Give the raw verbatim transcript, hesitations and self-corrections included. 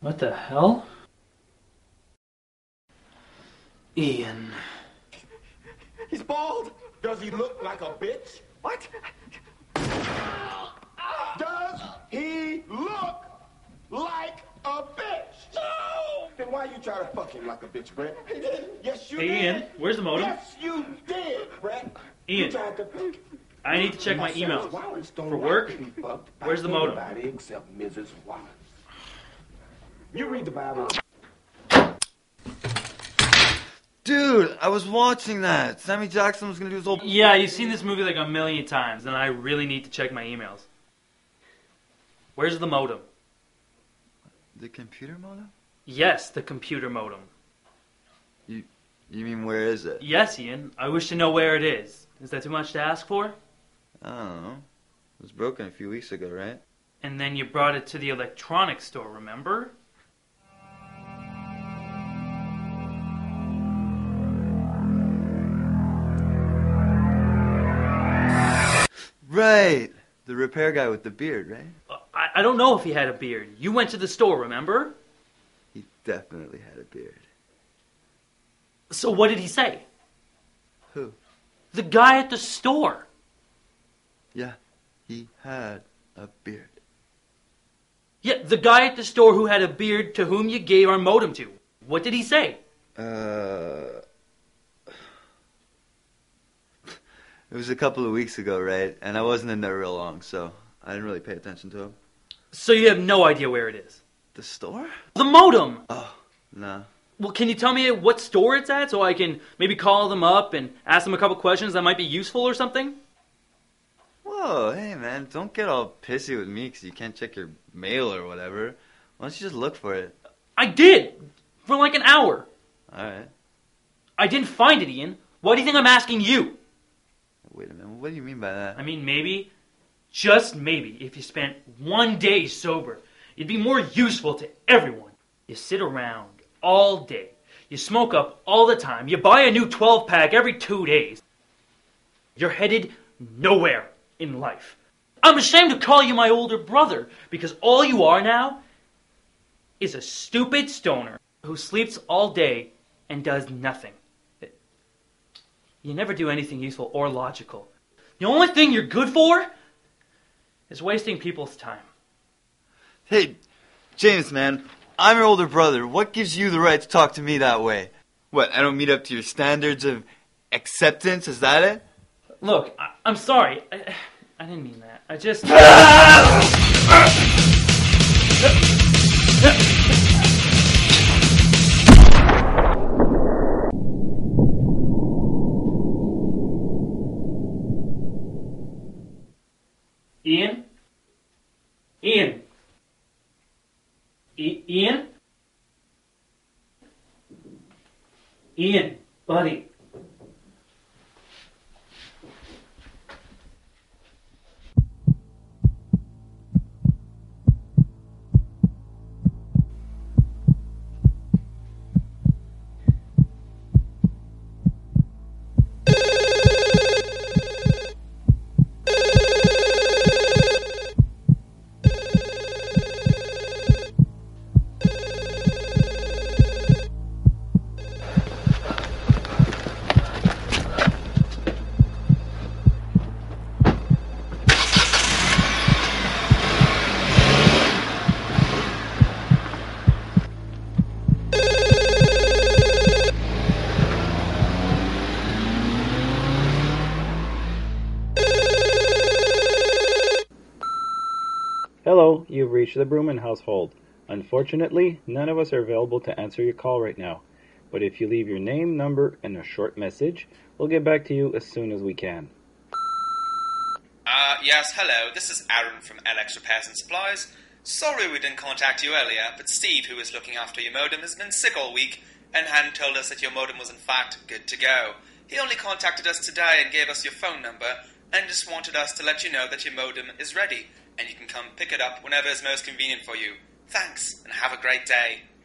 What the hell? Ian. He's bald. Does he look like a bitch? What? Does he look like a bitch? No! Then why you try to fuck him like a bitch, Brett? He did. Yes, you Hey, did. Ian, where's the modem? Yes, you did, Brett. Ian, You tried to... I need to check my emails. For work? Where's the modem? Except Missus Wallace. You read the Bible. Dude, I was watching that. Sammy Jackson was gonna do his whole... Yeah, you've seen this movie like a million times, and I really need to check my emails. Where's the modem? The computer modem? Yes, the computer modem. You, you mean where is it? Yes, Ian. I wish to know where it is. Is that too much to ask for? I don't know. It was broken a few weeks ago, right? And then you brought it to the electronics store, remember? Right! The repair guy with the beard, right? I, I don't know if he had a beard. You went to the store, remember? He definitely had a beard. So what did he say? Who? The guy at the store. Yeah, he had a beard. Yeah, the guy at the store who had a beard to whom you gave our modem to. What did he say? Uh... It was a couple of weeks ago, right? And I wasn't in there real long, so I didn't really pay attention to him. So you have no idea where it is? The store? The modem! Oh, no. Well, can you tell me what store it's at so I can maybe call them up and ask them a couple questions that might be useful or something? Whoa, hey man, don't get all pissy with me because you can't check your mail or whatever. Why don't you just look for it? I did! For like an hour. Alright. I didn't find it, Ian. Why do you think I'm asking you? Wait a minute, what do you mean by that? I mean, maybe, just maybe, if you spent one day sober, you'd be more useful to everyone. You sit around all day. You smoke up all the time. You buy a new twelve pack every two days. You're headed nowhere in life. I'm ashamed to call you my older brother because all you are now is a stupid stoner who sleeps all day and does nothing. You never do anything useful or logical. The only thing you're good for is wasting people's time. Hey, James, man, I'm your older brother. What gives you the right to talk to me that way? What, I don't meet up to your standards of acceptance? Is that it? Look, I, I'm sorry. I, I didn't mean that. I just... Ian? Ian? I- Ian? Ian, buddy. Hello, you've reached the Brooman household. Unfortunately, none of us are available to answer your call right now. But if you leave your name, number, and a short message, we'll get back to you as soon as we can. Uh, yes, hello. This is Aaron from L X Repairs and Supplies. Sorry we didn't contact you earlier, but Steve, who is looking after your modem, has been sick all week and hadn't told us that your modem was in fact good to go. He only contacted us today and gave us your phone number and just wanted us to let you know that your modem is ready and you can come pick it up whenever is most convenient for you. Thanks, and have a great day.